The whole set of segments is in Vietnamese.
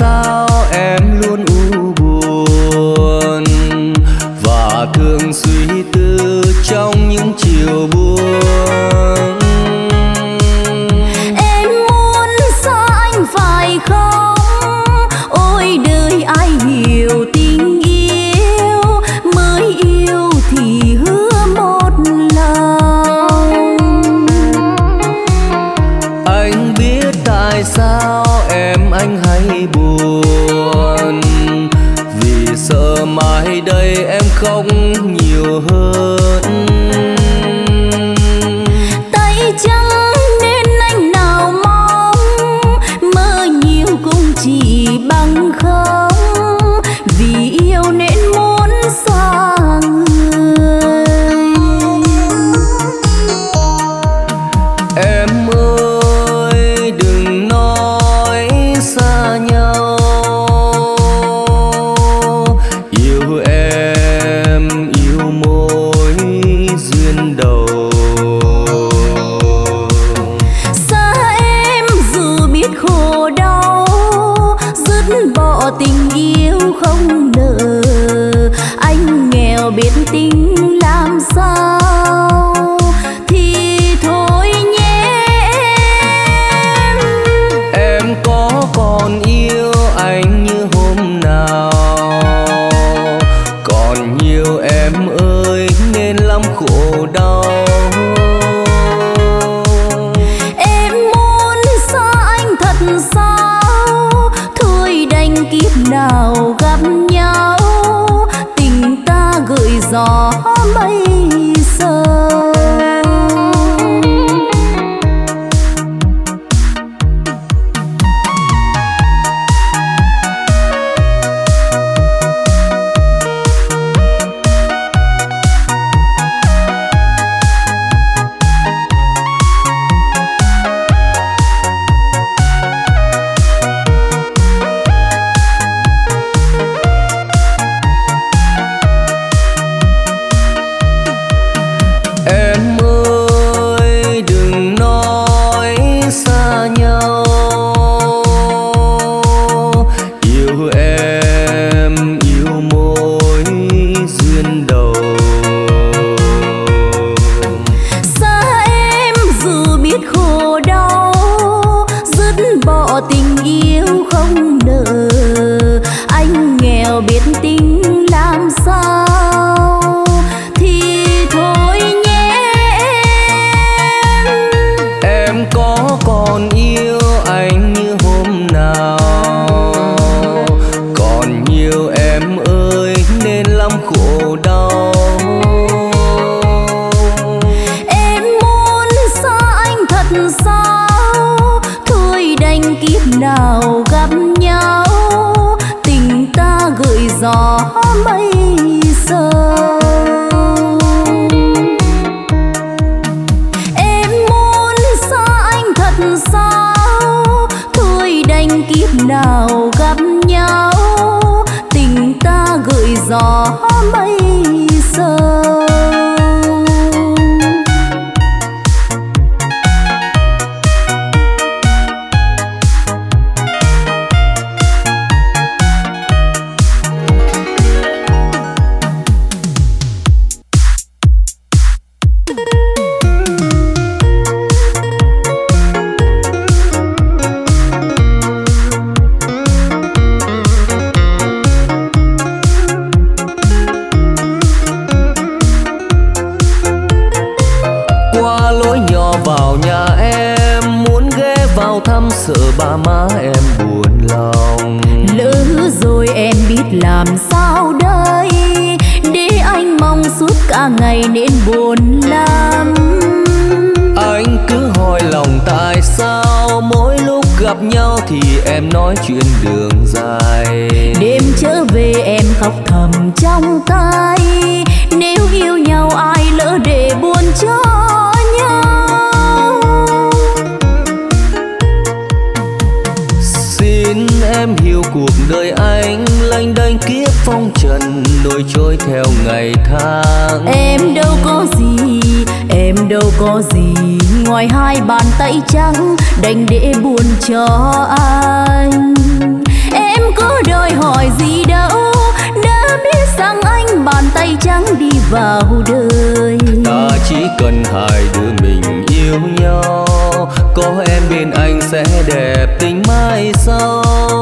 sao em luôn u buồn và thường suy tư trong những chiều buồn. Em muốn xa anh phải không? Ôi đời ai hiểu tình yêu, mới yêu thì hứa một lần. Anh biết tại sao anh hay buồn, vì sợ mai đây em khóc nhiều hơn. Tay trắng nên anh nào mong, mơ nhiều cũng chỉ bằng không, vì yêu nên muốn xa người. Em ơi đừng nói xa nhau, yêu em yêu mối duyên đầu. Xa em dù biết khổ đau, dứt bỏ tình yêu không nợ. Anh nghèo biết tính làm sao thì thôi nhé em. Em có còn yêu anh như hôm nào, còn nhiều em ơi nên lắm khổ đau. Em muốn xa anh thật sao, thôi đành kiếp nào gặp nhau, tình ta gửi gió mây sâu. Em ơi đừng nói xa nhau, yêu em yêu mối duyên đầu. Xa em dù biết khổ đau, dứt bỏ tình yêu không nợ. Anh nghèo biết tính làm sao thì thôi nhé em. Em có còn yêu anh như hôm nào, còn nhiều em ơi nên lắm khổ đau. Em muốn xa anh thật sao, thôi đành kiếp nào gặp nhau, tình ta gửi gió mây sâu. Em muốn xa anh thật sao, thôi đành kiếp nào gặp nhau, tình ta gửi gió mây sâu. Qua lối nhỏ vào nhà em, muốn ghé vào thăm sợ ba má em buồn lòng. Lỡ rồi em biết làm sao đây, để anh mong suốt cả ngày nên buồn lắm. Anh cứ hỏi lòng tại sao mỗi lúc gặp nhau thì em nói chuyện đường dài. Đêm trở về em khóc thầm trong tay, nếu yêu nhau ai lỡ để buồn cho nhau. Xin em hiểu cuộc đời anh lênh đênh kiếp phong trần, nổi trôi theo ngày tháng. Em đâu có gì, em đâu có gì, ngoài hai bàn tay trắng đành để buồn cho anh. Em cần hai đứa mình yêu nhau, có em bên anh sẽ đẹp tình mai sau.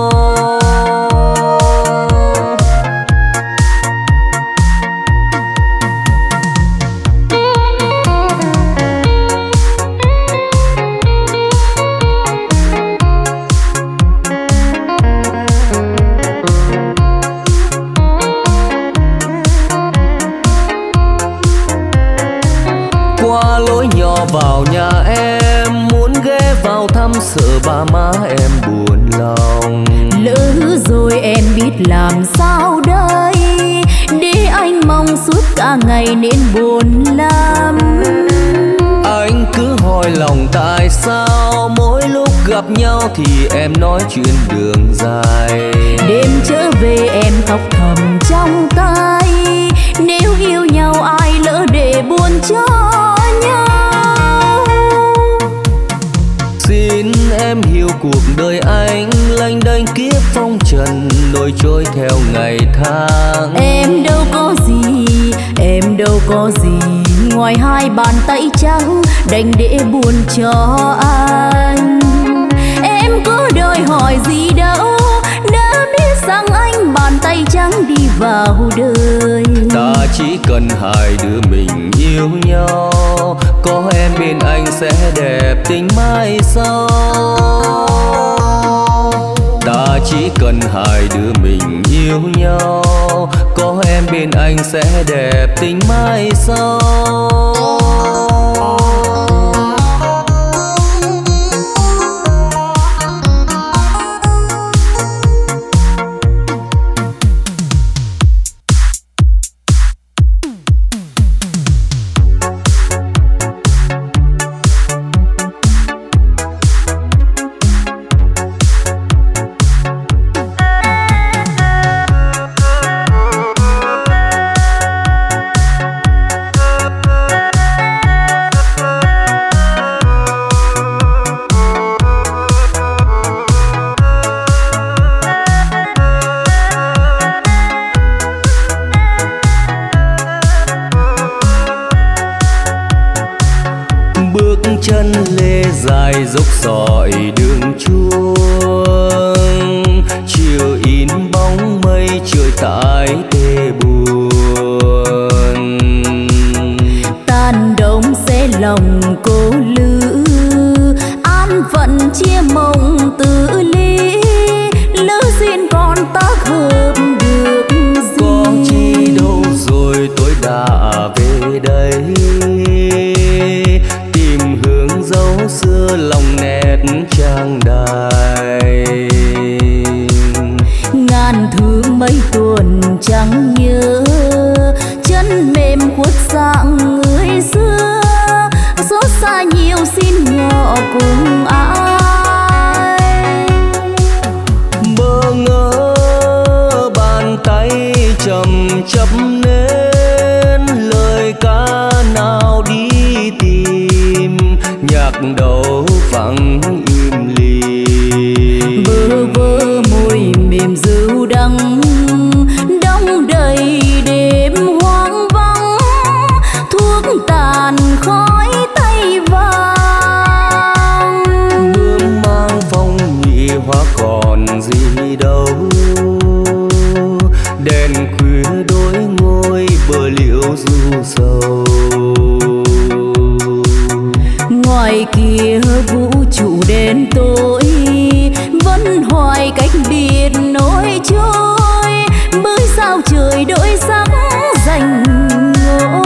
Vào nhà em muốn ghé vào thăm, sợ ba má em buồn lòng. Lỡ rồi em biết làm sao đây, để anh mong suốt cả ngày nên buồn lắm. Anh cứ hỏi lòng tại sao mỗi lúc gặp nhau thì em nói chuyện đường dài. Đêm trở về em khóc thầm trong tay, nếu yêu nhau ai lỡ để buồn cho nhau. Xin em hiểu cuộc đời anh lênh đênh kiếp phong trần, nổi trôi theo ngày tháng. Em đâu có gì, em đâu có gì, ngoài hai bàn tay trắng đành để buồn cho anh. Em có đòi hỏi gì đâu, đã biết rằng anh bàn tay trắng đi vào đời. Ta chỉ cần hai đứa mình yêu nhau, có em bên anh sẽ đẹp tình mai sau. Ta chỉ cần hai đứa mình yêu nhau, có em bên anh sẽ đẹp tình mai sau. Chân lê dài dốc sỏi đường chuông, chiều in bóng mây trời tại tê buồn. Tan đông sẽ lòng cô lữ, an phận chia mộng tự ly, lỡ duyên còn tác hợp được gì. Có chi đâu rồi tôi đã về đây, dấu xưa lòng nét trang đài. Ngàn thương mấy tuần chẳng nhớ, chân mềm khuất dạng người xưa, xót xa nhiều xin nhỏ cùng ai. Bơ ngỡ bàn tay chầm chập nên lời ca nào đi tìm, nhạc đầu vắng im lìm. Bơ vơ môi mềm dịu đắng, đong đầy đêm hoang vắng, thuốc tàn khói tay vàng. Bướm mang phong nhị hoa còn gì đâu, đèn khuya đôi ngôi bờ liễu du sầu. Ngoài kia vũ trụ đen tối, vẫn hoài cách biệt nối trôi, mới sao trời đổi sắc rành ngôi.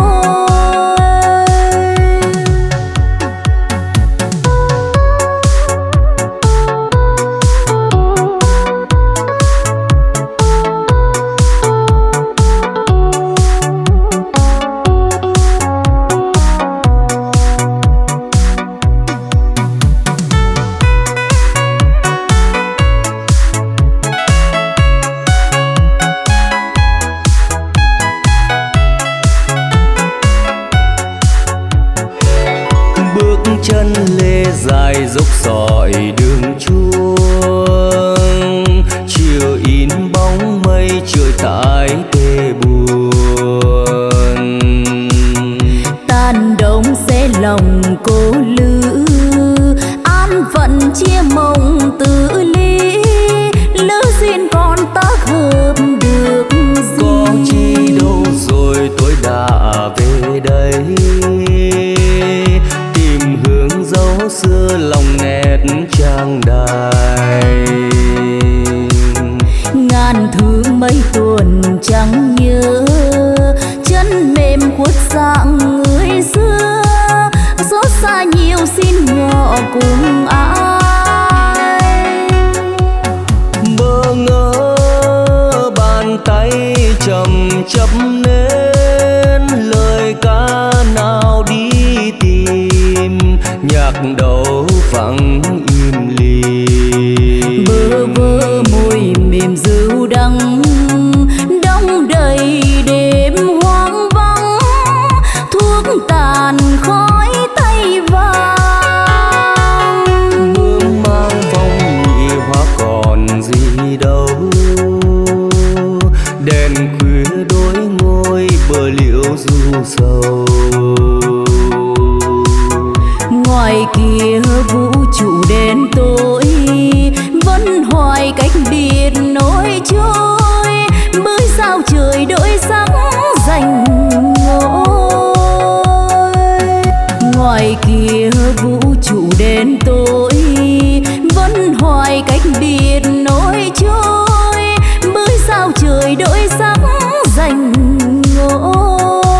Chân lê dài dốc sỏi đường chuông, chiều in bóng mây trời tại tê buồn. Tan đông sẽ ngàn thương mấy tuần chẳng nhớ, chân mềm khuất dạng người xưa, xót xa nhiều xin ngọ cùng ai. Bơ ngỡ bàn tay chầm chập nên lời ca nào đi tìm, nhạc đầu vắng im lìm. Bơ vơ môi mềm dịu đắng đong đầy đêm hoang vắng, thuốc tàn khói tay vàng. Bướm mang phong nhị hoa còn gì đâu, đèn khuya đôi ngôi bờ liễu du sầu. Ngoài kia vũ trụ đen tối vẫn hoài cách biệt nối trôi, mới sao trời đổi sắc rành ngôi. Ngoài kia vũ trụ đen tối vẫn hoài cách biệt nối trôi, mới sao trời đổi sắc rành ngôi.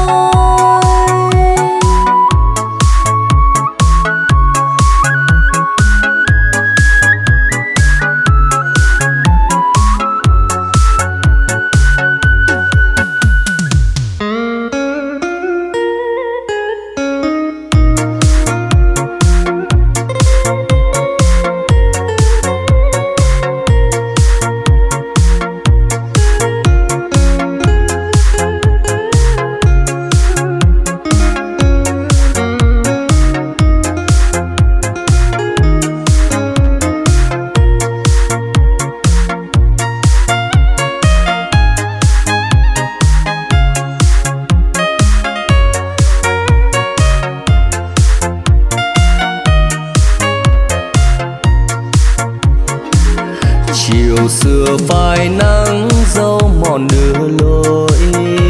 Xưa phai nắng dấu mòn nửa lối,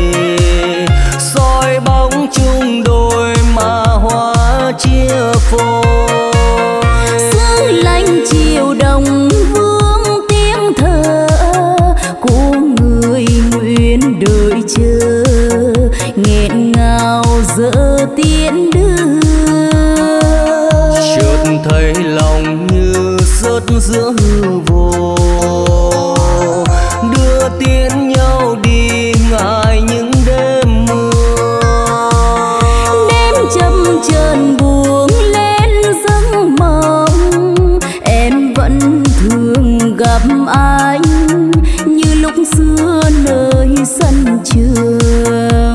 soi bóng chung đôi mà hoa chia phôi. Sương lạnh chiều đồng vương tiếng thở của người nguyện đợi chờ, nghẹn ngào dở tiễn đưa. Chợt thấy lòng như rớt giữa hư vô, đưa tiến nhau đi ngại những đêm mưa. Đêm chập chờn buông lên giấc mộng, em vẫn thường gặp anh như lúc xưa nơi sân trường.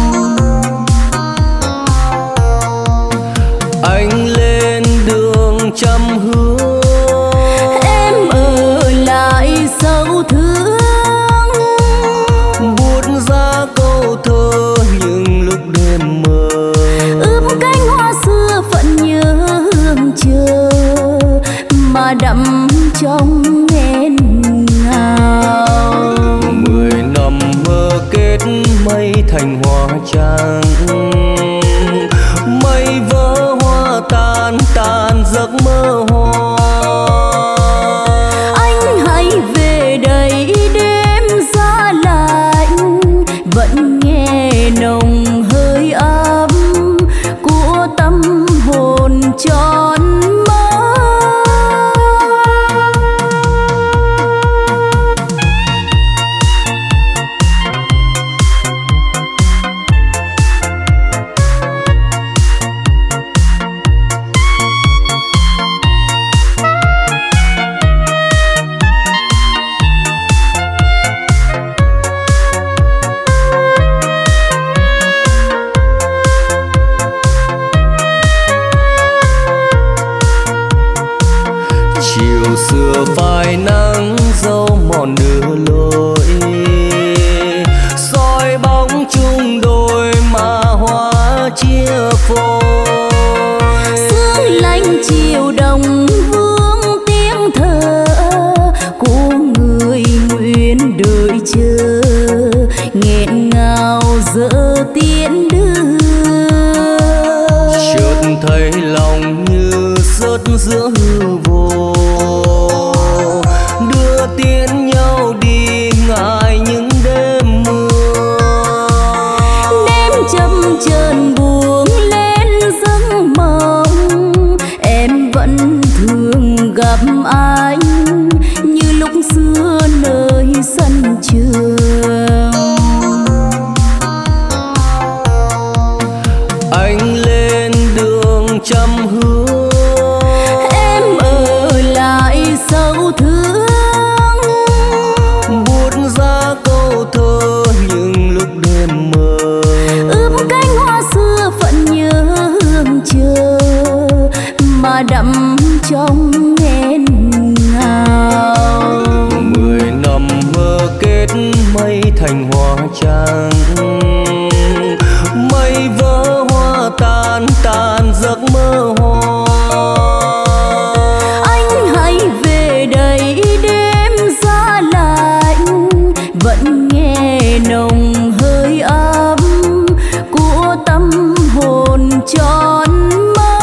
Anh lên đường trăm hướng, Em ở lại sâu thương, buốt ra câu thơ những lúc đêm mơ. ướp cánh hoa xưa phận nhớ hương chờ mà đậm trong nghẹn ngào. 10 năm mơ kết mây thành hoa trắng, mây vỡ hoa tan tan giấc mơ hoa. Anh hãy về đây đêm giá lạnh, vẫn nghe nồng hơi ấm của tâm hồn tròn mơ. Chiều xưa phai nắng dấu mòn nửa lối, soi bóng chung đôi mà hoa chia phôi. Sương lạnh chiều đồng vương tiếng thở của người nguyện đợi chờ, nghẹn ngào dở tiễn đưa. Chợt thấy lòng như rớt giữa hư vô, đưa tiến nhau đi thành hoa trắng. Mây vỡ hoa tan tan giấc mơ hoa. Anh hãy về đây đêm giá lạnh, vẫn nghe nồng hơi ấm của tâm hồn tròn mơ.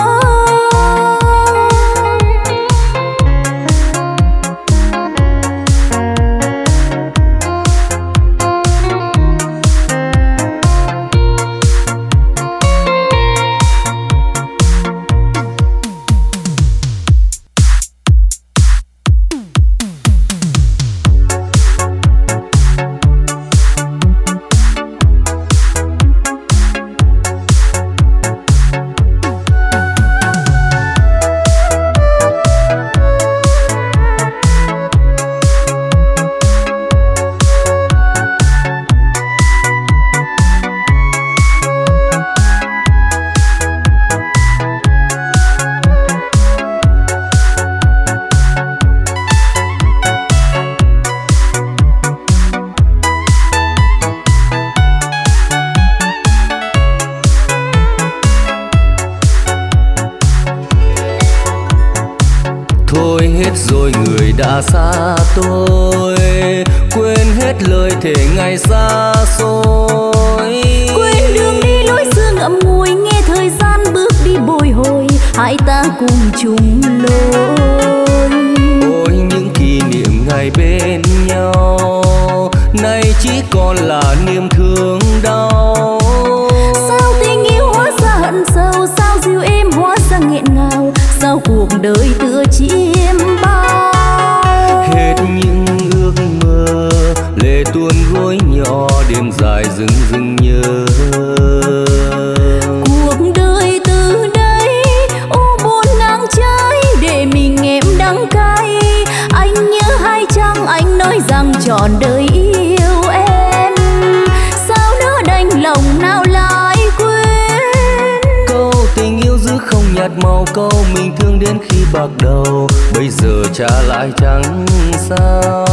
Đã xa tôi quên hết lời thề ngày xa xôi, quên đường đi lối xưa ngậm ngùi, nghe thời gian bước đi bồi hồi, hai ta cùng chung lối. Ôi những kỷ niệm ngày bên nhau nay chỉ còn là niềm thương đau. Sao tình yêu hóa ra hận sâu, sao dịu êm hóa ra nghẹn ngào, sao cuộc đời tựa chim bao. Hết những ước mơ lệ tuôn gối nhỏ, đêm dài rừng rừng nhớ. Cuộc đời từ đây u buồn ngang trái, để mình em đắng cay. Anh nhớ hay chăng anh nói rằng trọn đời yêu em, sao nỡ đành lòng nào lại quên. Câu tình yêu giữ không nhạt màu, câu mình thương đến khi bạc đầu, bây giờ trả lại chẳng sao.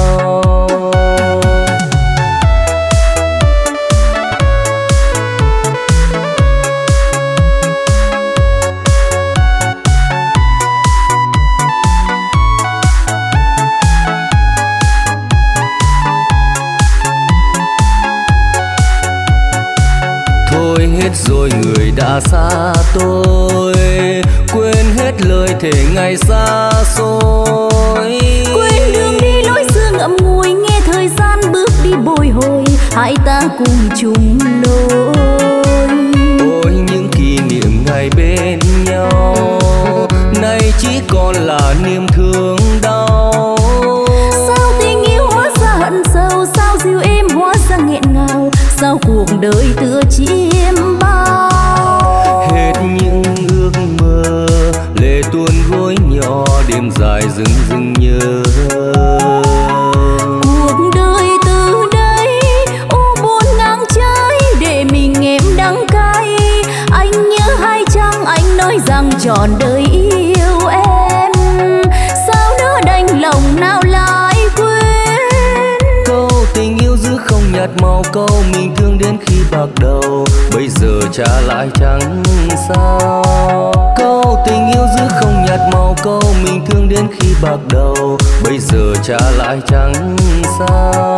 Thôi hết rồi người đã xa tôi, quên hết lời thề ngày xa xôi, quên đường đi lối xưa ngậm ngùi, nghe thời gian bước đi bồi hồi, hai ta cùng chung lối. Ôi những kỷ niệm ngày bên nhau nay chỉ còn là niềm thương đau. Sao tình yêu hóa ra hận sâu, sao dịu êm hóa ra nghẹn ngào, sao cuộc đời tựa chim bao. Hết những ước mơ lệ tuôn gối nhỏ, đêm dài rừng rừng nhớ. Cuộc đời từ đây u buồn ngang trái, để mình em đắng cay. Anh nhớ hay chăng anh nói rằng trọn đời yêu em, sao nỡ đành lòng nào lại quên. Câu tình yêu giữ không nhạt màu, câu mình thương đến khi bạc đầu, bây giờ trả lại chẳng sao. Câu tình yêu giữ không nhạt màu, câu mình thương đến khi bạc đầu, bây giờ trả lại chẳng sao.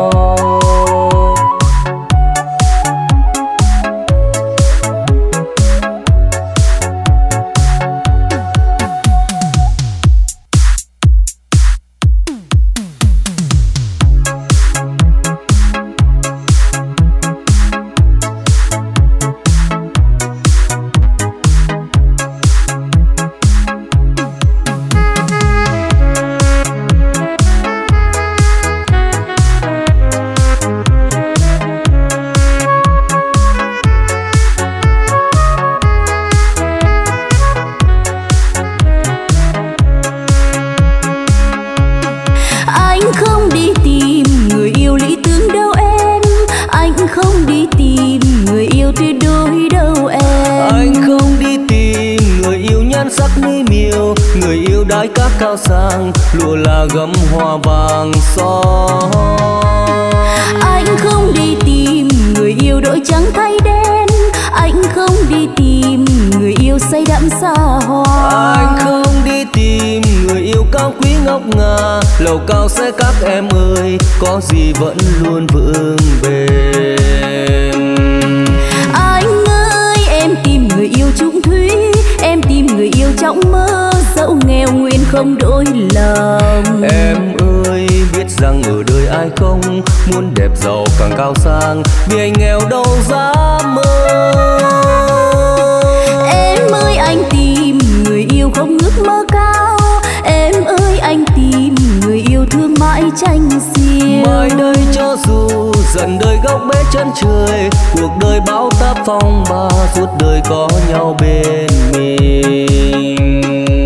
đái cát cao sang, lụa là gấm hoa vàng son. Anh không yêu say đắm xa hoa. Anh không đi tìm người yêu cao quý ngọc ngà, lầu cao xe các em ơi, có gì vẫn luôn vững bền. Anh ơi em tìm người yêu trung thủy, em tìm người yêu trong mơ, dẫu nghèo nguyên không đổi lòng. Em ơi biết rằng ở đời ai không muốn đẹp giàu càng cao sang, vì anh nghèo đâu dám mơ. Em ơi anh tìm người yêu không ước mơ cao, em ơi anh tìm người yêu thương mãi tranh xiêu. Mai đây cho dù dần đời góc bế chân trời, cuộc đời bão táp phong ba, suốt đời có nhau bên mình.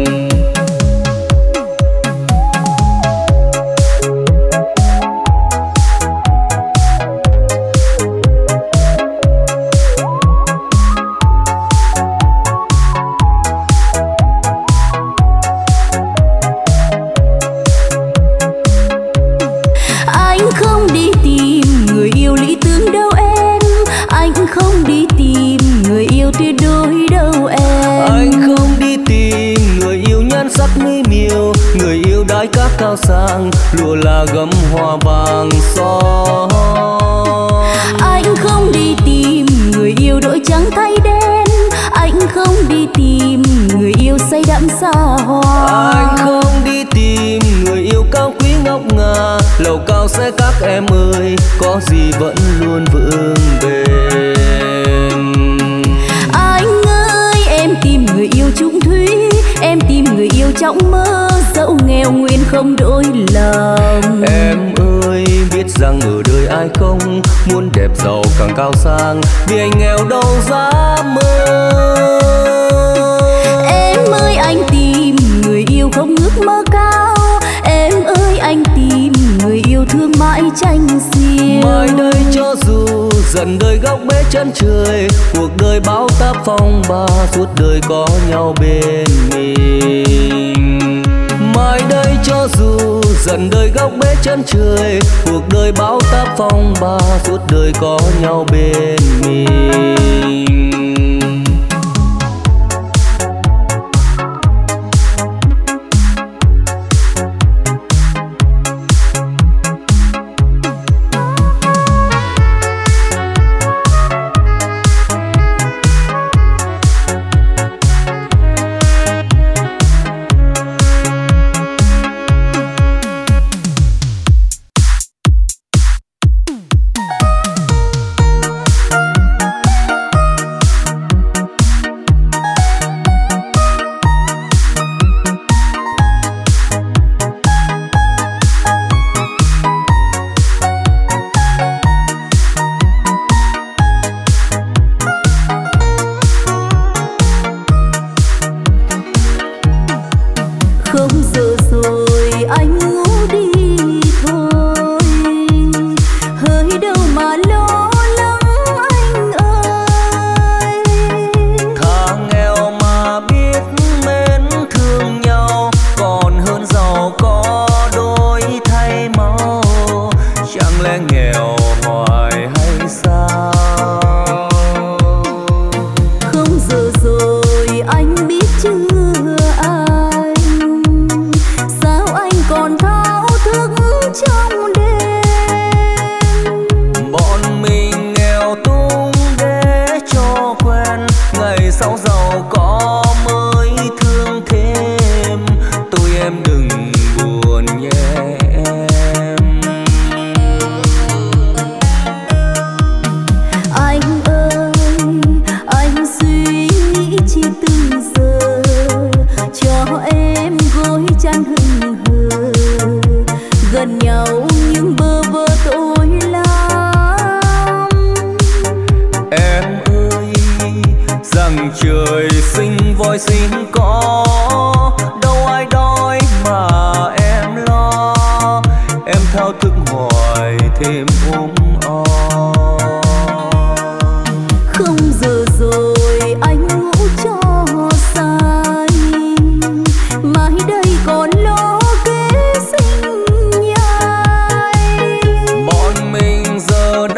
Các cao sang lụa là gấm hoa vàng son. Anh không đi tìm người yêu đổi trắng thay đen, anh không đi tìm người yêu say đắm xa hoa. Anh không đi tìm người yêu cao quý ngọc ngà, lầu cao xe các em ơi, có gì vẫn luôn vững bền. Anh ơi em tìm người yêu trung thủy, em tìm người yêu trong mơ, dẫu nghèo nguyên không đổi lòng. Em ơi biết rằng ở đời ai không muốn đẹp giàu càng cao sang, vì anh nghèo đâu dám mơ. Em ơi anh tìm người yêu không ước mơ cao, em ơi anh tìm người yêu thương mãi tranh xiêu. Mai đây cho dù dần đời góc bế chân trời, cuộc đời bão táp phong ba, suốt đời có nhau bên mình. Mai đây cho dù dần đời góc bế chân trời, cuộc đời bão táp phong ba, suốt đời có nhau bên mình.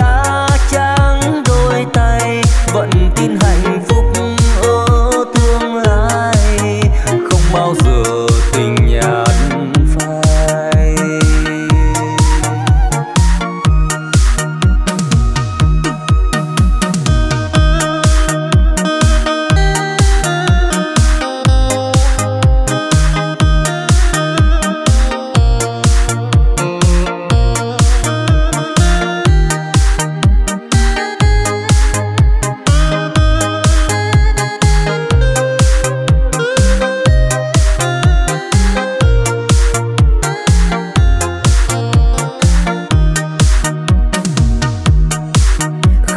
vẫn tin hạnh phúc ở tương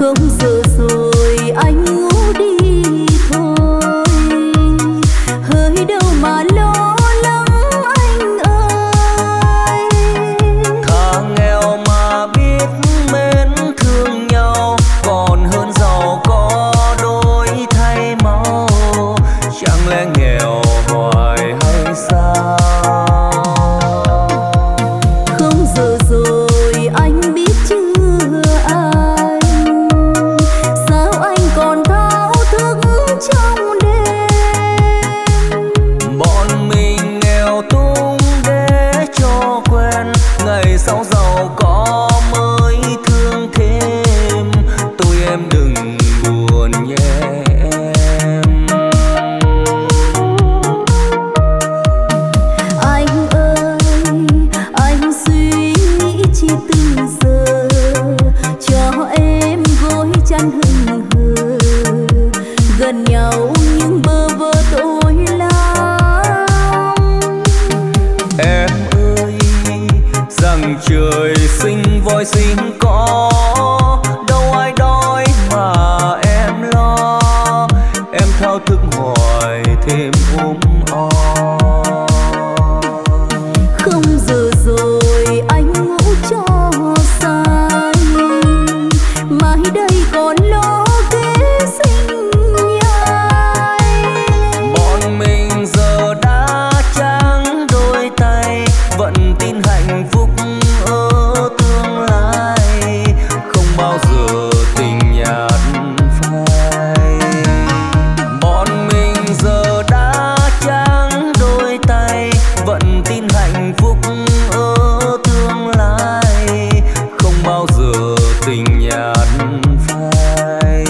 Không giờ rồi anh ngủ đi thôi, hơi đâu mà lo lắng anh ơi. Thà nghèo mà biết mến thương nhau, còn hơn giàu có đôi thay máu. Chẳng lẽ nghèo hoài hay sao? Không giờ rồi anh biết chưa anh, sao anh còn thao thức trong đêm. Bọn mình nghèo tung để cho quen, ngày sau giàu có mới thương thêm. Tôi em đừng buồn nhé em. Anh ơi, anh suy nghĩ chi từng giờ, cho em gối chăn hững hờ. Gần nhau nhưng bơ vơ tôi lắm. Em ơi, rằng trời sinh voi sinh có, đâu ai đói mà em lo. Em thao thức hoài thêm o. Không giờ rồi anh ngủ cho say, mai đây còn lo kế sinh nhai. Bọn mình giờ đã trắng đôi tay, vẫn tin hạnh phúc ở tương lai, không bao giờ tình nhạt phai. Bọn mình giờ đã trắng đôi tay, vẫn tin hạnh phúc ở tương lai, không bao giờ tình nhạt phai.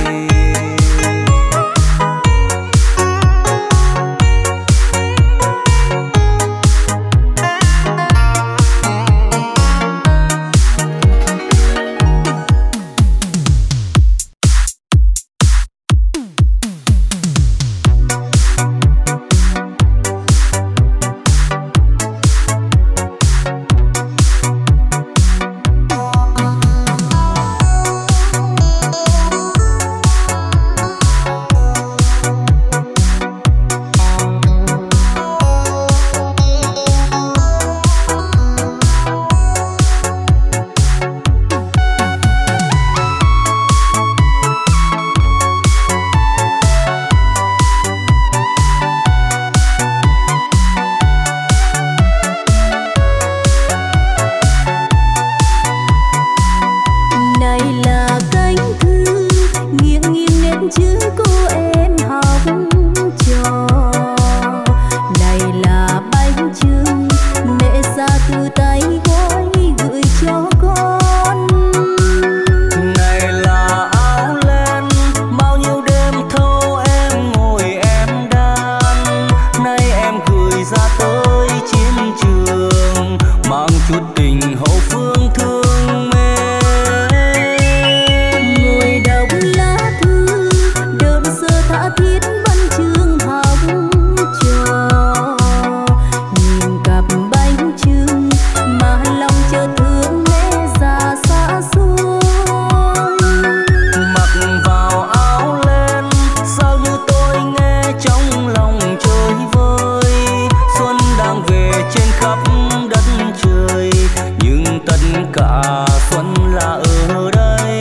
Này là cánh thư nghiêng nghiêng nét chữ cô em học trò. Này là bánh chưng mẹ ra từ tay gói gửi cho con. Này là áo len bao nhiêu đêm thâu em ngồi em đan. Nay em gửi ra tới chiến trường, mang chút tình hậu phương thương mến. Ngồi đọc lá thư đơn sơ tha thiết văn chương học trò. Nhìn cặp bánh chưng mà lòng chợt thương mẹ già xa xôi. Mặc vào áo len sao như tôi nghe trong lòng chơi vơi. Xuân đang về trên khắp đất trời, nhưng tất cả xuân là ở đây.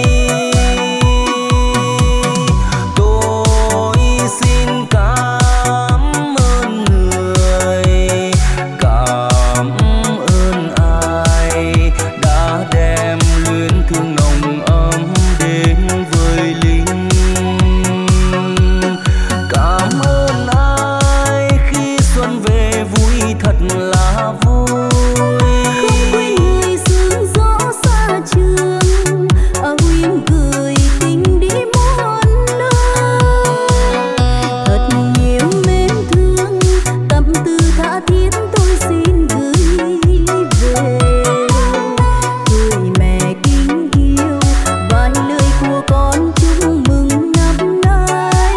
Tôi xin cảm ơn người, cảm ơn ai đã đem luyến thương nồng ấm đến với lính. Cảm ơn ai khi xuân về vui thật là vui. Không quên người sương gió xa trường, âu yếm gửi tình đi muôn nơi. Thật nhiều mến thương tâm tư tha thiết tôi xin gửi về. Gửi mẹ kính yêu vài lời của con chúc mừng năm nay.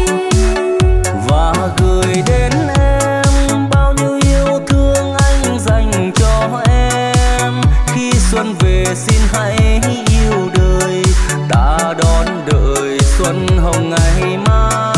Và gửi đến em bao nhiêu yêu thương anh dành cho em. Khi xuân về xin hãy yêu đời, ta đón đợi xuân hồng ngày mai.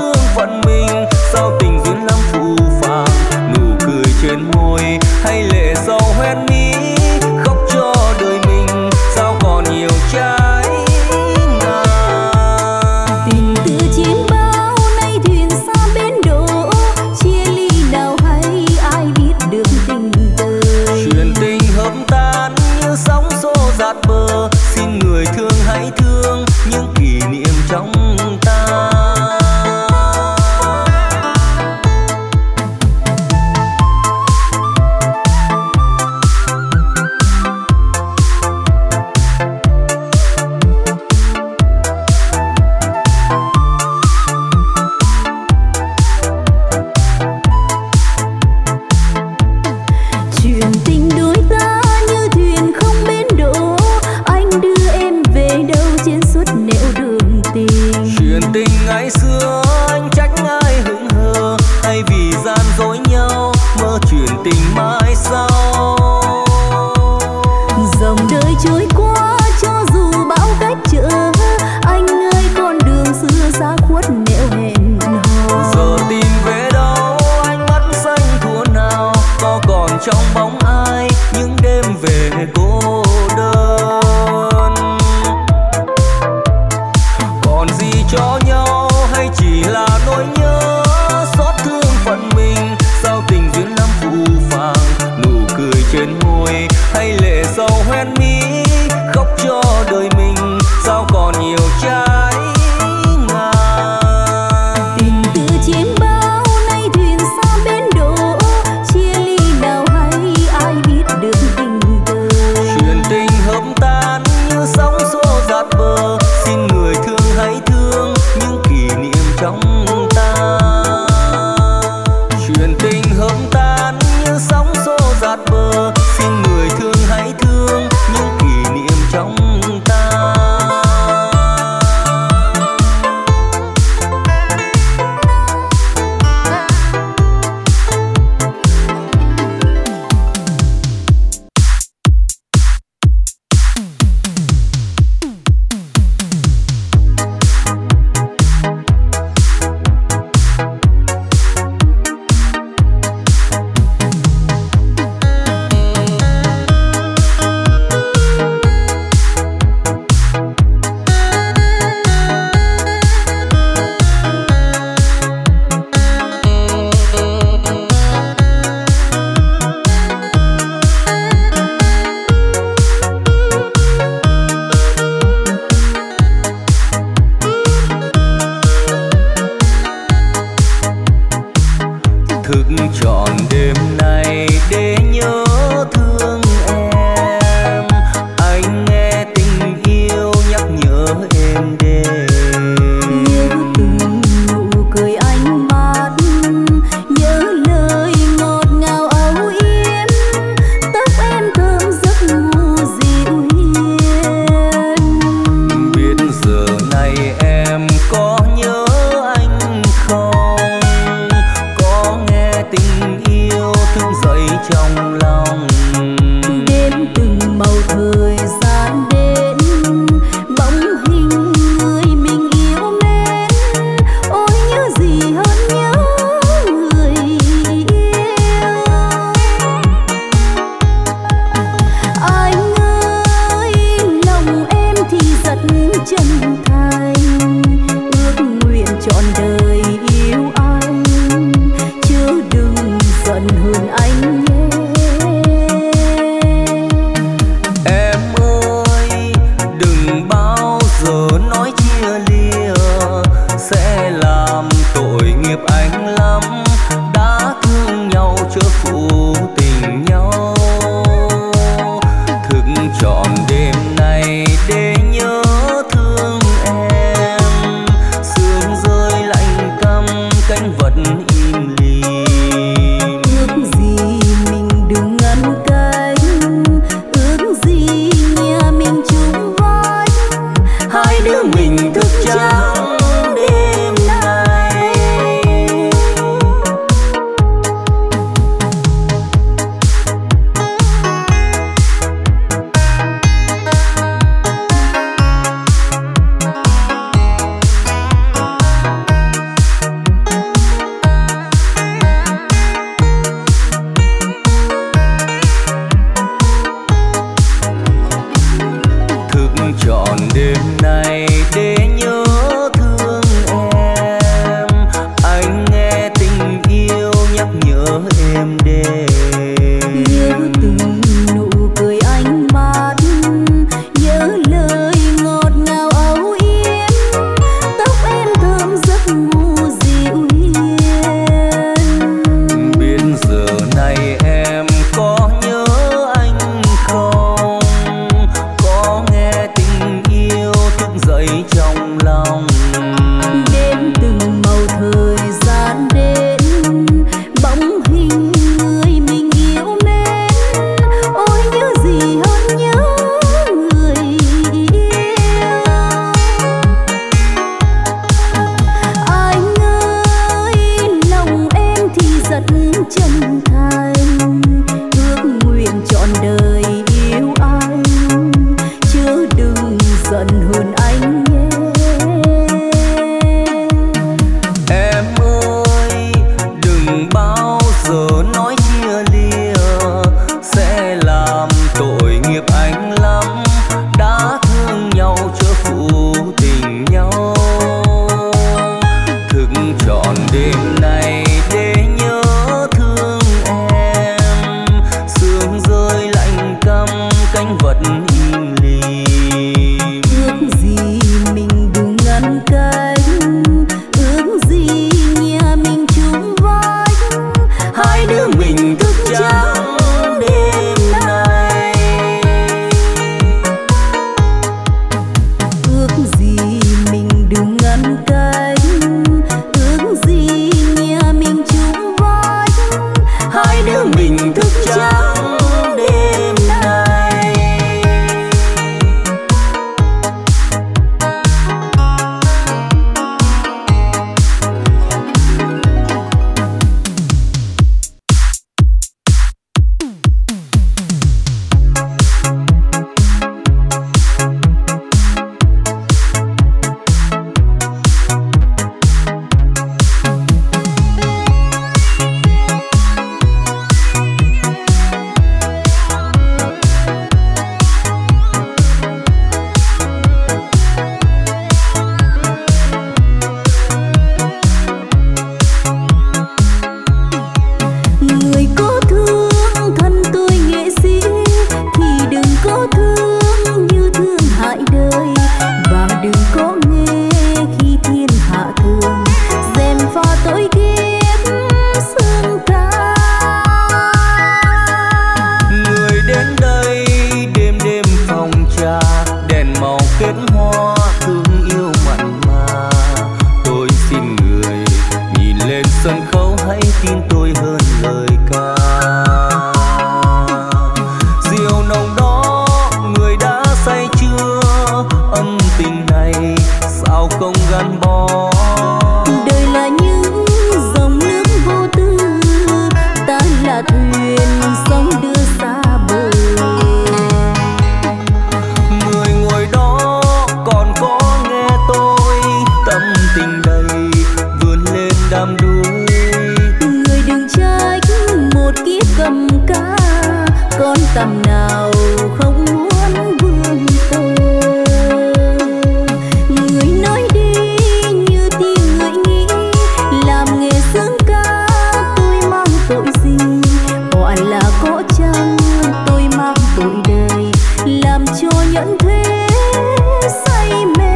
Hay lệ tình ngày xưa anh trách ai hững hờ, hay vì gian dối nhau mơ chuyện tình mai sau. Dòng đời trôi qua cho dù bão cách trở, anh ơi con đường xưa xa khuất nẻo hẹn hò. Giờ tìm về đâu anh mắt xanh thua nào, có còn trong bóng ai những đêm về cô đơn. Còn gì cho nhau hay chỉ là nỗi nhớ xót thương phận mình, sao tình duyên năm phù phàng, nụ cười trên môi hay lệ sầu hoen mi khóc cho đời mình, sao còn nhiều trái ngang. Tình từ trên bao nay thuyền xa bến đổ, chia ly nào hay ai biết được tình đời. Chuyện tình hợp tan như sóng xô dạt bờ, xin người thương hãy thương những kỷ niệm trong ta. Chuyện tình hợp tan như sóng xô dạt bờ, xin người thương hãy thương những kỷ niệm trong ta. Thức trọn đêm nay để nhớ thương em, anh nghe tình yêu nhắc nhớ em đêm. Nhớ từng nụ cười anh mắt, nhớ lời ngọt ngào âu yếm, tóc em thơm giấc ngủ dịu hiền. Biết giờ này em có nhớ anh không, có nghe tình yêu thức dậy bó. Đời là những dòng nước vô tư, ta là thuyền sóng đưa xa bờ. Người ngồi đó còn có nghe tôi, tâm tình đầy vươn lên đam đuối. Người đừng trách một kiếp cầm cá, con tầm nào không muốn vươn tôi. Người nói đi như tim người nghĩ, làm nghề sướng ca tôi mang tội gì? Hoặc là có chăng tôi mang tội đời, làm cho nhẫn thế say mê.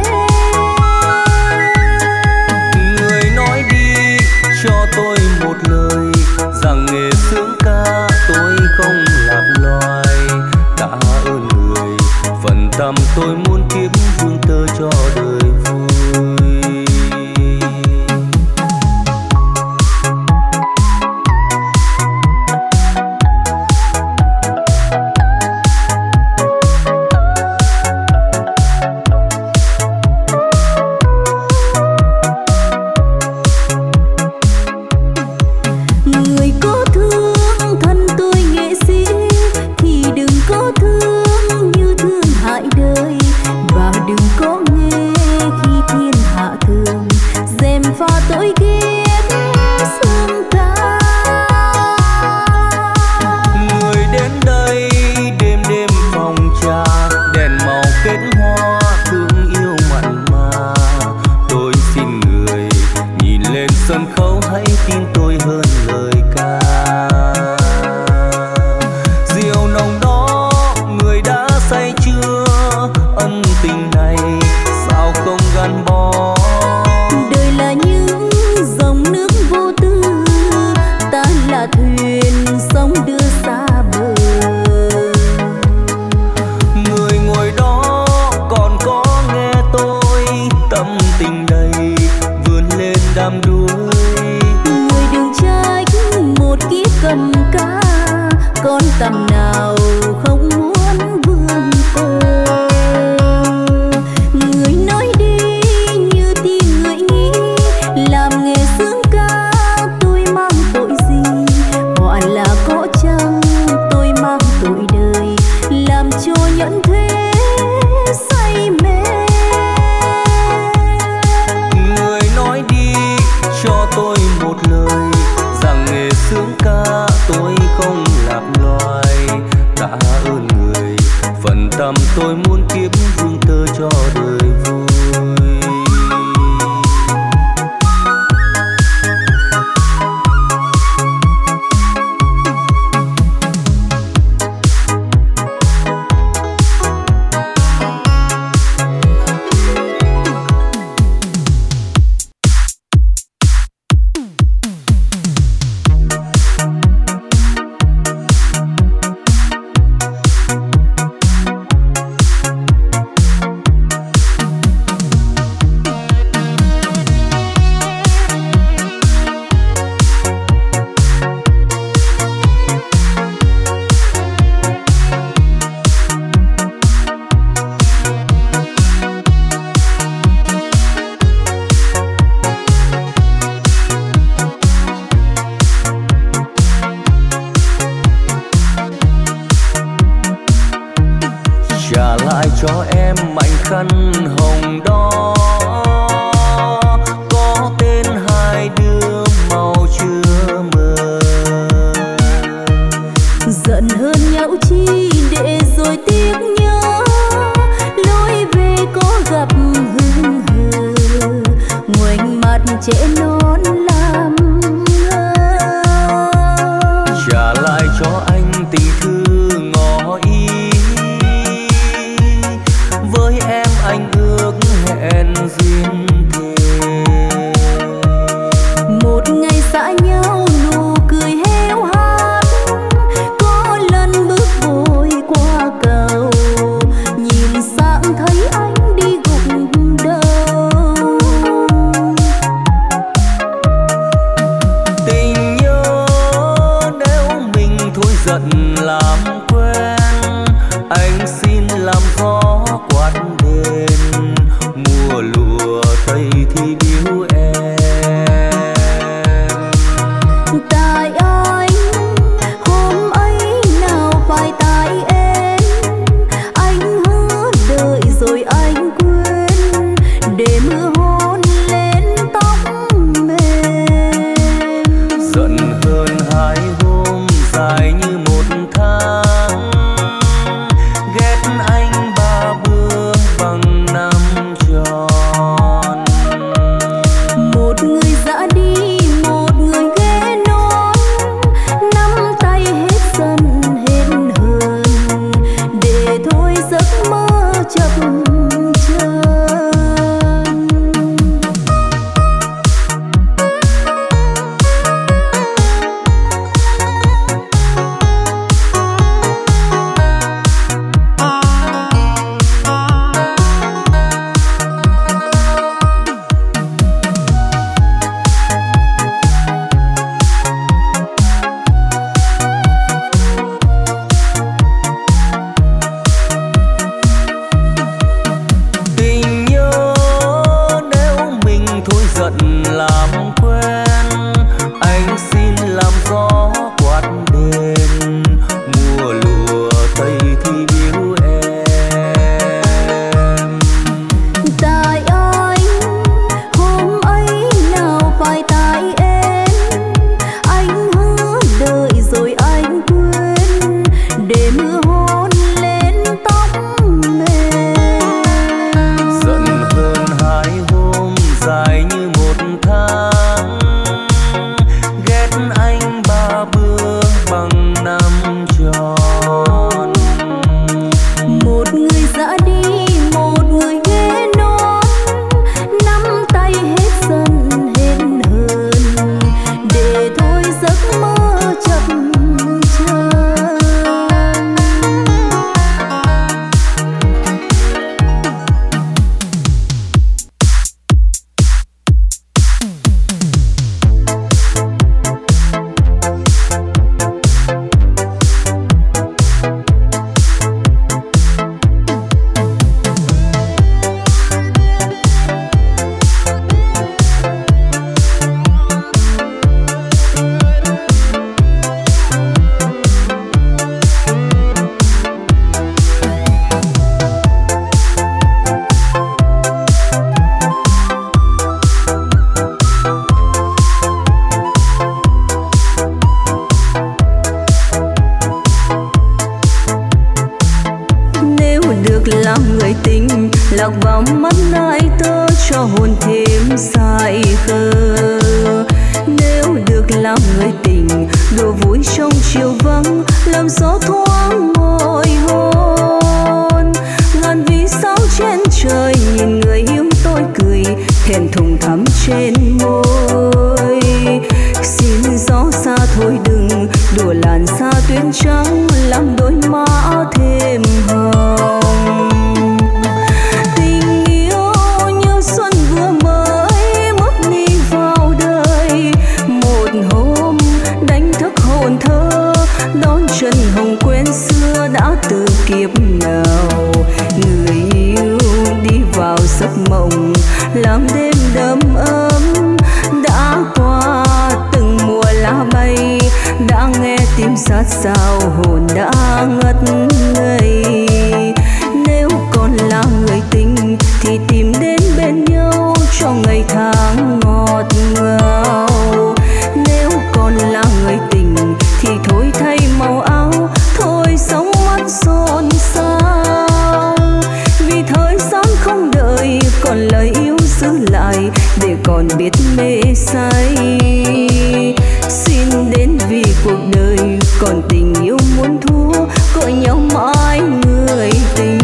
Người nói đi cho tôi một lời, rằng nghề sướng ca tôi không làm loài. Tạ ơn người, phần tâm tôi muốn kiếp vương tơ cho đời vui. Người có thương thân tôi nghệ sĩ thì đừng có thương như thương hại đời, và đừng có nghe khi thiên hạ thường dèm pha tội ghét xương ca. Người đến đây đêm đêm phòng trà, đèn màu kết hoa thương yêu mặn mà. Tôi xin người nhìn lên sân khấu, hãy tin tôi hơn lời ca. Rượu nồng đó người đã say chưa, ân tình này sao không gắn bó. Đời là những dòng nước vô tư, ta là thuyền sóng đưa xa bờ. Người ngồi đó còn có nghe tôi, tâm tình đầy vươn lên đam đuối. Người đừng trách một kiếp cầm cá, con tầm nào không muốn vươn tôi. Người nói đi như tim người nghĩ, làm nghề sướng ca tôi mang tội gì? Hoặc là có chăng tôi mang tội đời, làm cho nhẫn thế say mê. Người nói đi cho tôi một lời, rằng nghề sướng ca tôi không lạc loài. Tạ ơn người, phần tâm tôi muốn kiếp vương tơ cho đời vui. Trả lại cho em mảnh khăn hồng đó, có tên hai đứa màu chưa mờ. Giận hơn nhau chi để rồi tiếc nhớ, lối về có gặp hững hờ, ngoảnh mặt trẻ non làm ngơ. Trả lại cho anh tình thư ngỏ ý, với em anh ước hẹn duyên thề. Một ngày xa nhau nụ cười héo hắt, có lần bước vội qua cầu, nhìn sang thấy anh đi gục đầu. Tình nhớ nếu mình thôi giận làm quen, anh xin làm gió quát đền. Mùa lụa thấy thì yêu em. Tại anh hôm ấy nào phải tại em, anh hứa đợi rồi anh quên để mưa hôn lên tóc mềm. Giận hơn 2 hôm dài như 1 tháng, ghét anh 3 bữa bằng 5 tròn. Một người dã đi, một người ghé non, nắm tay hết giận hết hờn, để thôi giấc mơ chập chờn. Tình nhớ nếu mình thôi giận làm quen, anh xin làm gió quát đêm, mùa lụa tây thì biếu em. Tại anh hôm ấy nào phải tại em, anh hứa đợi rồi anh quên để mưa hôn lên tóc mềm. Giận hơn 2 hôm dài như 1 tháng, ghét anh 3 bữa bằng 5 tròn. Một người dã đi, một người ghé non, nắm tay hết giận hết hờn, để thôi giấc mơ chập chờn. Nếu được làm người tình, lạc vào mắt ai tơ cho hồn thêm say khờ. Nếu được làm người tình, đùa vui trong chiều vắng, làm gió thoáng môi hôn. Ngàn vì sao trên trời nhìn người yêu tôi cười, thẹn thùng thắm trên môi. Xin gió xa thôi đừng đùa làn da tuyết trắng, làm đôi má thêm hồng. Tình yêu như xuân vừa mới bước đi vào đời, một hôm đánh thức hồn thơ, đón chân hồng quên xưa đã từ kiếp nào. Người yêu đi vào giấc mộng, làm đêm đầm ấm, đã qua từng mùa lá bay, đã nghe tim sát sao hồn đã ngất ngây. Nếu còn là người tình thì tìm đến bên nhau cho ngày tháng ngọt ngào. Nếu còn là người tình thì thôi thay màu áo, thôi sống mắt xôn xao. Vì thời gian không đợi, còn lời yêu giữ lại để còn biết mê say. Xin đến vì cuộc đời còn tình yêu muốn thua, gọi nhau mãi người tình.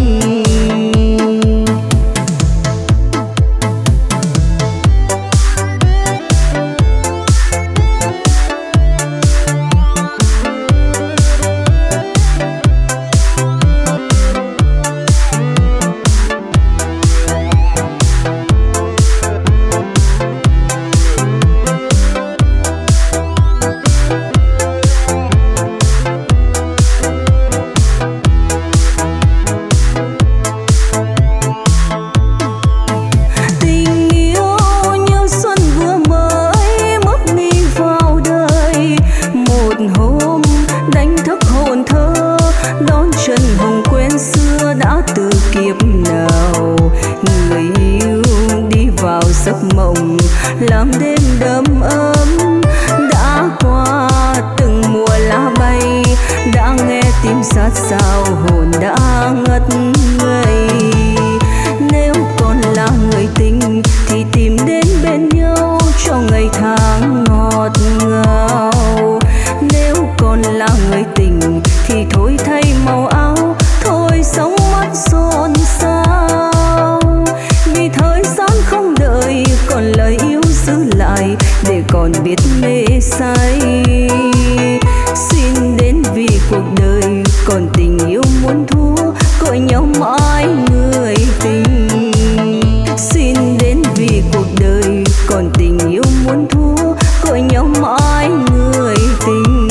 làm đêm đầm ấm. Đã qua từng mùa lá bay, đã nghe tim sát sao hồn đã ngất ngây. Nếu còn là người tình thì tìm đến bên nhau cho ngày tháng ngọt ngào. Nếu còn là người tình thì thôi thay màu áo, thôi sống mắt xôn xao. Vì thời gian không đợi, còn lời yêu giữ lại để còn biết mê say. Xin đến vì cuộc đời còn tình yêu muôn thu, gọi nhau mãi người tình. Xin đến vì cuộc đời còn tình yêu muôn thu, gọi nhau mãi người tình.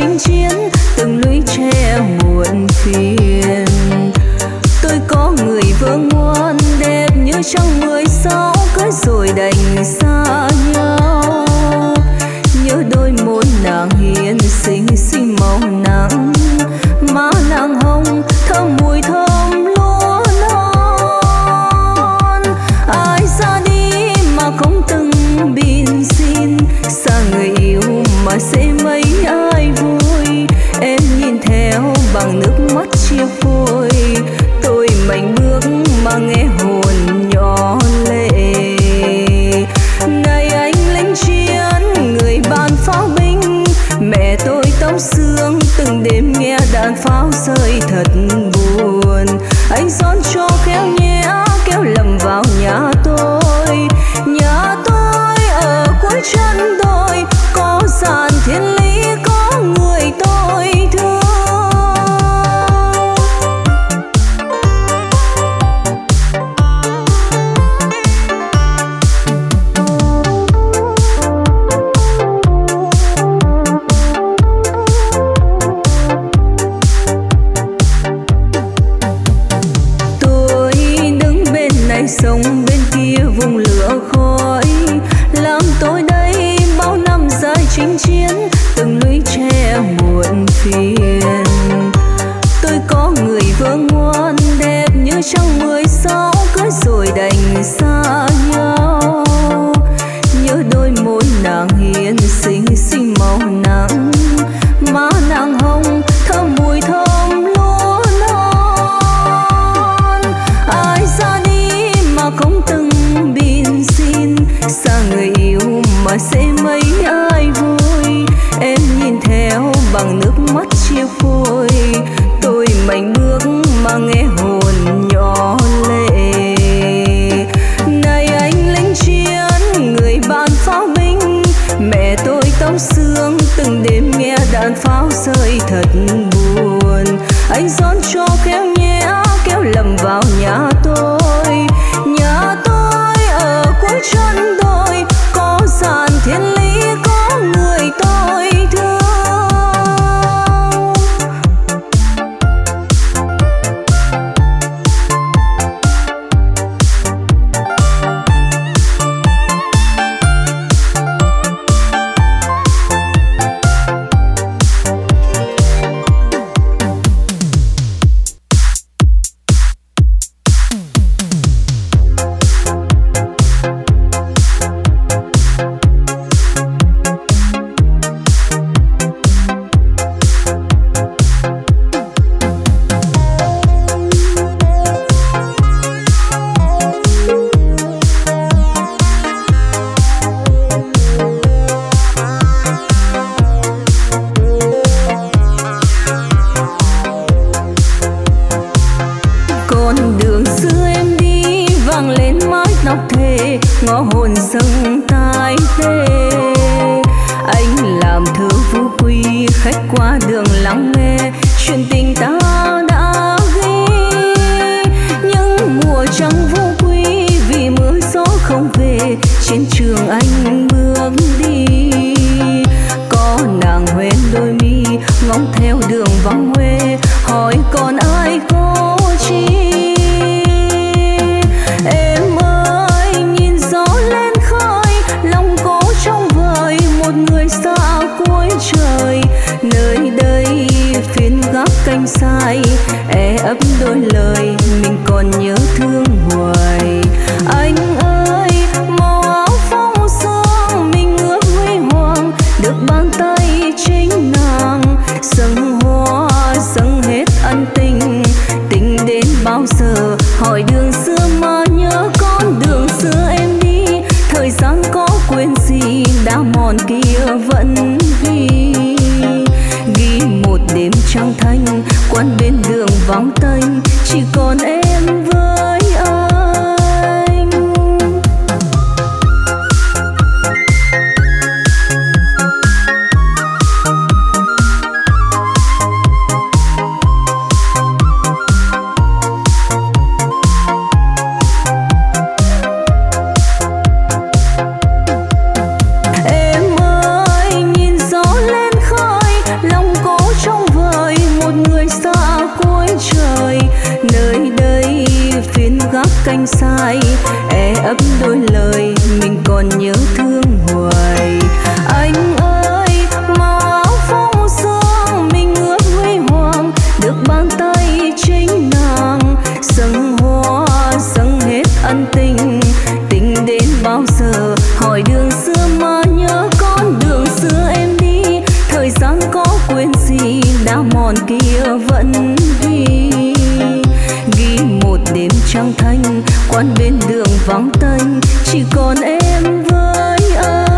chinh chiến, từng lũy tre muộn phiền. Tôi có người vợ ngoan đẹp như trăng 16, cưới rồi đành xa nhau. Nhớ đôi môi nàng hiền xinh xinh màu nắng, má nàng hồng thơm mùi thơm lúa non. Ai ra đi mà không từng bin xin, xa người yêu mà sẽ mấy ai vui. Em nhìn theo bằng nước mắt chia phôi, tôi mạnh bước mà nghe hồn nhỏ lệ. Ngày anh lính chiến người bàn pháo binh, mẹ tôi tóc xương từng đêm nghe đàn pháo rơi thật buồn. Anh xón cho khéo nhé kéo lầm vào nhà tôi. Nhà tôi ở cuối chân đồi, có dàn thiên lý có người tôi thương. Sông bên kia vùng lửa khói, làm tôi đây bao năm dài chinh chiến, từng lũy tre muộn phiền. Tôi có người vợ ngoan đẹp như trăng 16, cưới rồi đành xa nhau. Nhớ đôi môi nàng hiền xinh xinh màu nắng, má nàng hồng thơm mùi thơm lúa non. Ai ra đi không từng bin xin, xa người yêu mà sẽ mấy ai vui. Em nhìn theo bằng nước mắt chia phôi, tôi mạnh bước mà nghe hồn nhỏ lệ. Này anh lính chiến người bàn pháo binh, mẹ tôi tóc xương từng đêm nghe đàn pháo rơi thật buồn. Anh xón cho khéo nhé kéo lầm vào nhà tôi. Nhà tôi ở cuối chân đồi, có dàn thiên lý có người tôi thương. Ngõ hồn sông tai tê, anh làm thơ phú quý khách qua đường lắng nghe chuyện tình ta đã ghi. Nhưng mùa trăng vô quý vì mưa gió không về, trên trường anh bước đi. Có nàng hoen đôi mi ngóng theo đường vắng Huế, hỏi còn ai có chi. Em ơi nhìn gió lên khơi, lòng cố trong vời một người xa cuối trời. Nơi đây phiên gác canh sai, ấp đôi lời mình còn nhớ thương hoài. Anh ơi màu áo phong sương mình ước huy hoàng, được bàn tay chính nàng dâng hoa dâng hết ân tình. Tình đến bao giờ hỏi đường xưa mà nhớ con đường xưa em đi. Thời gian có quên gì đã mòn kia vẫn ghi. Ghi một đêm trăng thanh quán bên đường vắng tênh, chỉ còn em với anh. Em ơi nhìn gió lên khơi, lòng canh sai e ấp đôi lời mình còn nhớ thương hoài. Anh ơi màu áo phong sương mình ước huy hoàng được bàn tay chính nàng dâng hoa dâng hết ân tình. Tình đến bao giờ hỏi đường xưa mà nhớ con đường xưa em đi. Thời gian có quên gì đã mòn kia vẫn ghi. Ghi một đêm trăng thanh quán bên đường vắng tênh chỉ còn em với anh.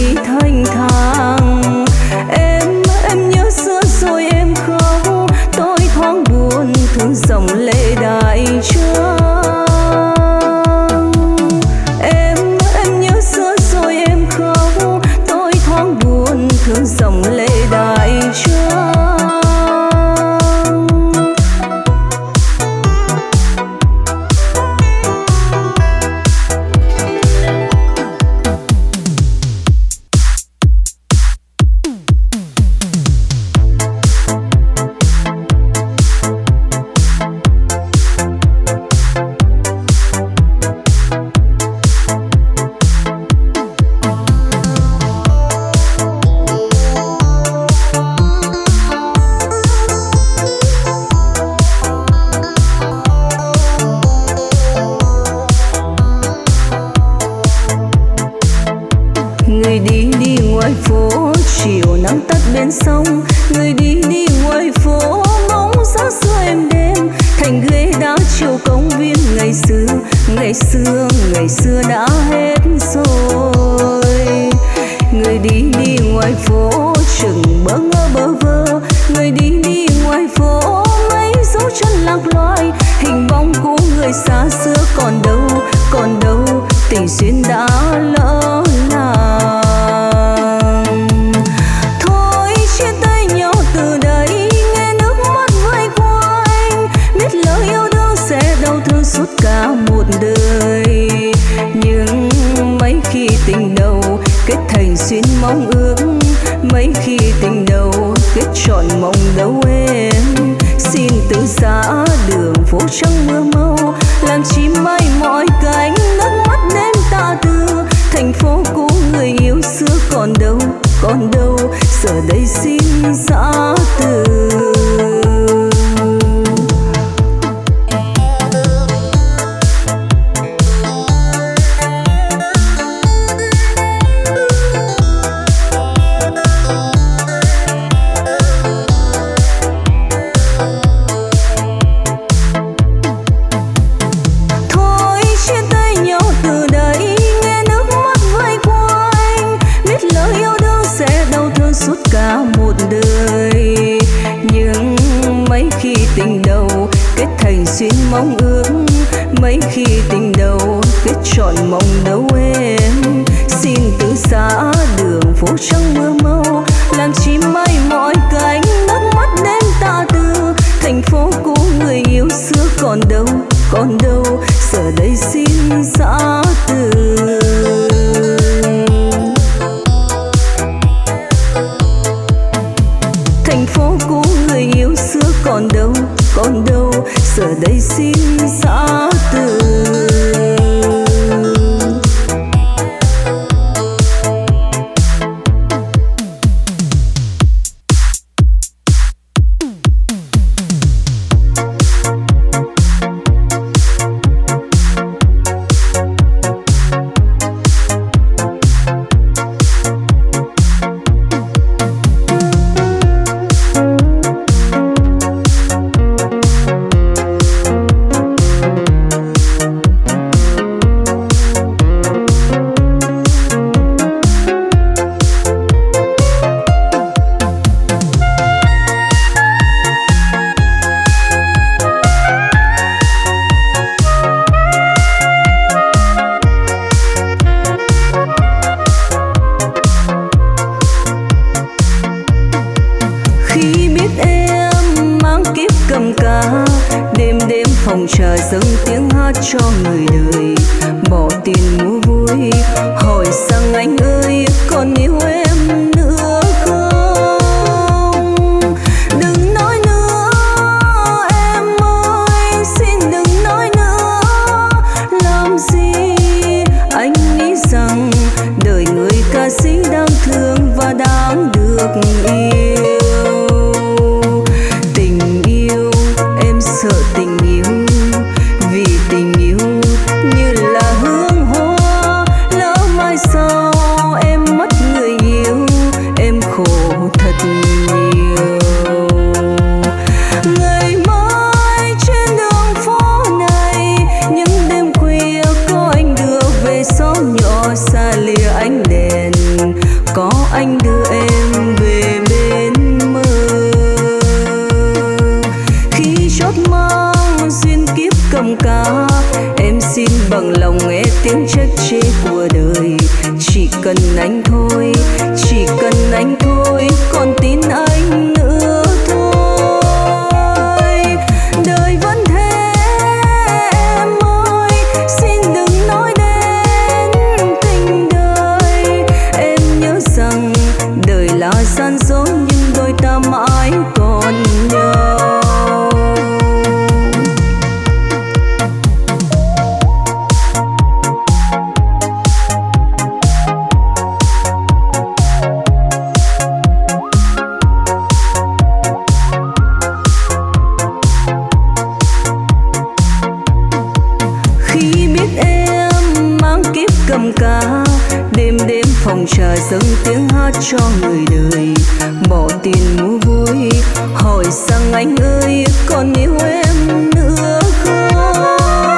Em nhớ xưa rồi em khóc. ven sông, người đi đi ngoài phố bóng giá xưa êm đêm, thành ghế đá chiều công viên ngày xưa, ngày xưa, ngày xưa đã hết rồi. Người đi đi ngoài phố chừng bơ ngơ bơ vơ, người đi đi ngoài phố mấy dấu chân lạc loài, hình bóng của người xa xưa còn đâu, còn đâu, tình duyên đã lỡ làng. Thôi chia tay nhau từ đây, nghe nước mắt vơi quanh, biết lời yêu đương sẽ đau thương suốt cả một đời. Nhưng mấy khi tình đầu kết thành duyên mong ước, mấy khi tình đầu kết trọn mộng đâu em. Xin từ giã đường phố trắng mưa mau, làm chim bay mọi cánh, nước mắt đêm ta tư. Thành phố cũ người yêu xưa còn đâu, còn đâu, giờ đây xin giã từ. Duyên mong ước mấy khi tình đầu kết trọn mộng đâu em. Xin từ giã đường phố trắng mưa mau, làm chim bay mọi cánh, nước mắt đêm ta tư. Thành phố cũ người yêu xưa còn đâu, còn đâu, giờ đây xin giã từ. Thành phố cũ người yêu xưa còn đâu, còn đâu, giờ đây xin giã từ. anh ơi còn yêu em nữa không?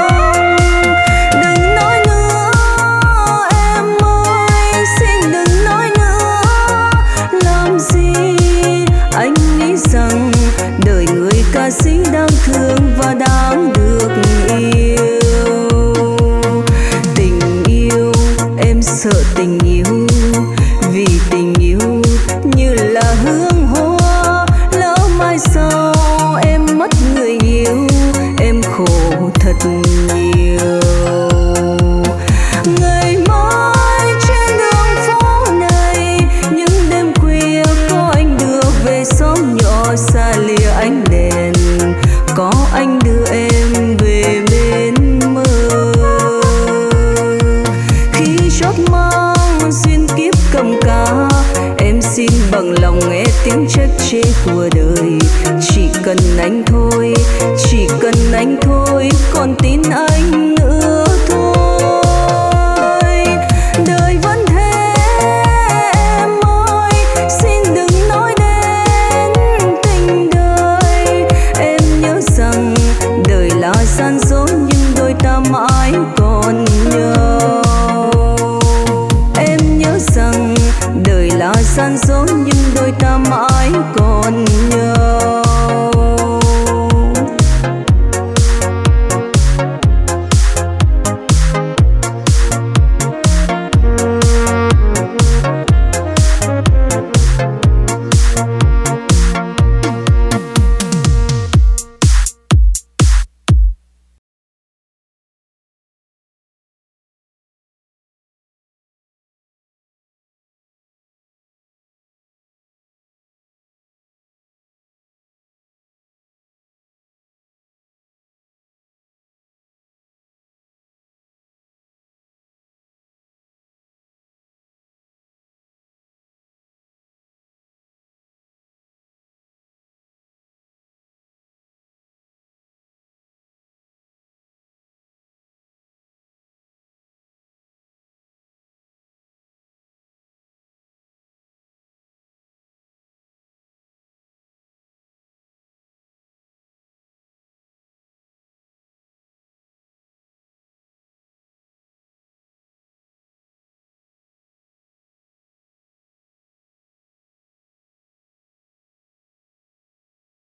Đừng nói nữa em ơi, xin đừng nói nữa. Làm gì anh nghĩ rằng đời người ca sĩ đang thương và đang được yêu. Tình yêu em sợ tình yêu, vì tình yêu như là hương hoa, lỡ mai sau em mất người yêu em khổ thật nhiều. Ngày mai trên đường phố này, những đêm khuya có anh đưa về xóm nhỏ xa lìa ánh đèn, có anh đưa em về bên mơ. Khi chót mang duyên kiếp cầm cá, em xin bằng lòng nghe tiếng trách chê của đời. Chỉ cần anh thôi, chỉ cần anh thôi, còn tin anh nữa.